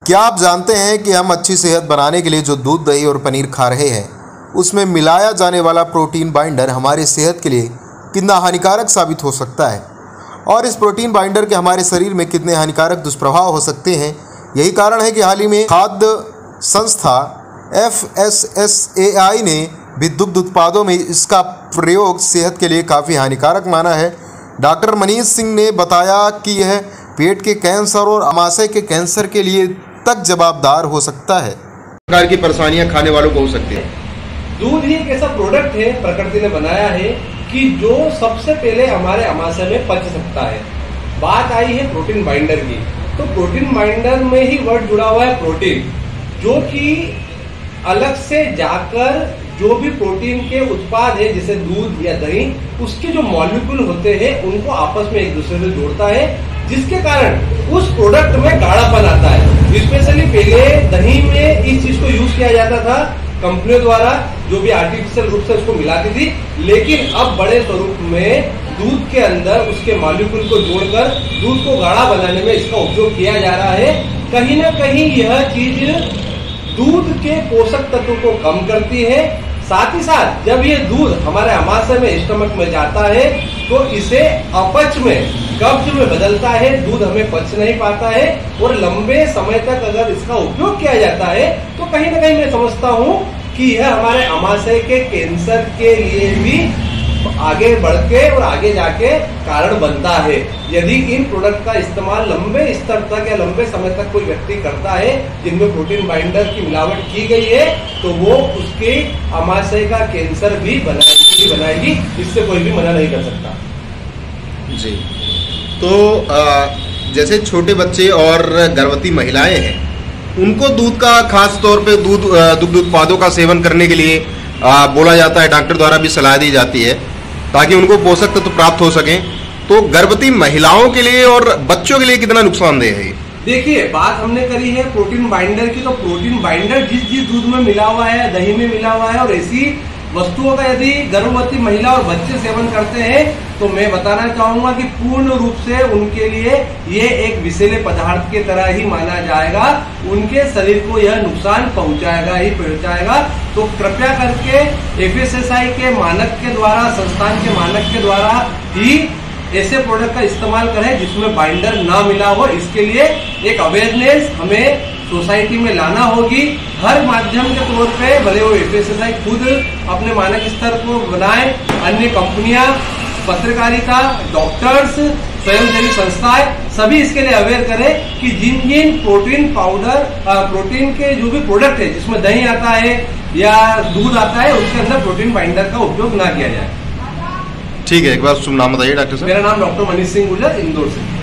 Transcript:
क्या आप जानते हैं कि हम अच्छी सेहत बनाने के लिए जो दूध, दही और पनीर खा रहे हैं उसमें मिलाया जाने वाला प्रोटीन बाइंडर हमारी सेहत के लिए कितना हानिकारक साबित हो सकता है और इस प्रोटीन बाइंडर के हमारे शरीर में कितने हानिकारक दुष्प्रभाव हो सकते हैं। यही कारण है कि हाल ही में खाद्य संस्था FSSAI ने भी दुग्ध उत्पादों में इसका प्रयोग सेहत के लिए काफ़ी हानिकारक माना है। डॉक्टर मनीष सिंह ने बताया कि यह पेट के कैंसर और आमाशय के कैंसर के लिए तक जवाबदार हो सकता है। प्रकार की परेशानियां खाने वालों को हो सकती है। दूध ही एक ऐसा प्रोडक्ट है प्रकृति ने बनाया है कि जो सबसे पहले हमारे आमाशय में पच सकता है। बात आई है प्रोटीन बाइंडर की, तो प्रोटीन बाइंडर में ही वर्ड जुड़ा हुआ है प्रोटीन, जो कि अलग से जाकर जो भी प्रोटीन के उत्पाद है जैसे दूध या दही, उसके जो मॉलिक्यूल होते हैं उनको आपस में एक दूसरे से जोड़ता है, जिसके कारण उस प्रोडक्ट में गाढ़ापन आता है। स्पेशली पहले दही में इस चीज को यूज किया जाता था कंपनियों द्वारा, जो भी आर्टिफिशियल रूप से उसको मिलाती थी, लेकिन अब बड़े स्वरूप में दूध के अंदर उसके मॉलिक्यूल को जोड़कर दूध को गाढ़ा बनाने में इसका उपयोग किया जा रहा है। कहीं ना कहीं यह चीज दूध के पोषक तत्व को कम करती है। साथ ही साथ जब ये दूध हमारे आमाशय में, स्टमक में जाता है तो इसे अपच में, कब्ज में बदलता है। दूध हमें पच नहीं पाता है और लंबे समय तक अगर इसका उपयोग किया जाता है तो कहीं ना कहीं मैं समझता हूँ कि यह हमारे आमाशय के कैंसर के लिए भी आगे बढ़ के और आगे जाके कारण बनता है। यदि इन प्रोडक्ट का इस्तेमाल लंबे स्तर तक या लंबे समय तक कोई व्यक्ति करता है जिनमें प्रोटीन बाइंडर की मिलावट की गई है, तो वो उसके आमाशय का कैंसर भी बनाएगी। इससे कोई भी मना नहीं कर सकता जी। तो जैसे छोटे बच्चे और गर्भवती महिलाएं हैं, उनको दूध का खास तौर पे दुग्ध उत्पादों का सेवन करने के लिए बोला जाता है, डॉक्टर द्वारा भी सलाह दी जाती है ताकि उनको पोषक तत्व प्राप्त हो सकें। तो गर्भवती महिलाओं के लिए और बच्चों के लिए कितना नुकसानदेह है? देखिए, बात हमने करी है प्रोटीन बाइंडर की, तो प्रोटीन बाइंडर जिस दूध में मिला हुआ है, दही में मिला हुआ है, और ऐसी वस्तुओं का यदि गर्भवती महिला और बच्चे सेवन करते हैं तो मैं बताना चाहूंगा कि पूर्ण रूप से उनके लिए ये एक विषैले पदार्थ की तरह ही माना जाएगा। उनके शरीर को यह नुकसान पहुंचाएगा। तो कृपया करके FSSAI के मानक के द्वारा, संस्थान के मानक के द्वारा ही ऐसे प्रोडक्ट का इस्तेमाल करें जिसमें बाइंडर ना मिला हो। इसके लिए एक अवेयरनेस हमें सोसाइटी में लाना होगी। हर माध्यम के तौर पे, भले वो FSSAI खुद अपने मानक स्तर को बनाए, अन्य कंपनियां, पत्रकारिता, डॉक्टर्स, स्वयंसेवी संस्थाएं, सभी इसके लिए अवेयर करें कि जिन प्रोटीन पाउडर, प्रोटीन के जो भी प्रोडक्ट है जिसमें दही आता है या दूध आता है, उसके अंदर प्रोटीन बाइंडर का उपयोग ना किया जाए। ठीक है, एक बार शुभ नाम बताइए डॉक्टर साहब। मेरा नाम डॉक्टर मनीष सिंह गुर्जर, इंदौर से।